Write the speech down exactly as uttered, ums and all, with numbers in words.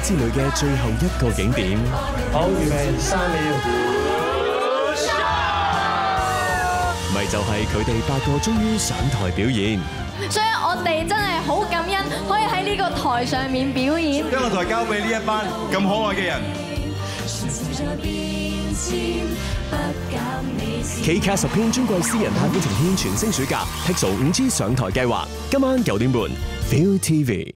之旅嘅最後一個景點。 好，預備三秒。 咪就係佢哋八個終於上台表演。 所以我哋真係好感恩，可以喺呢個台上面表演。 將個台交俾呢一班咁可愛嘅人。 K C A S 十篇尊貴私人太古情牽全星暑假 Pixel 五 G 上台計劃，今晚九點半 Feel T V。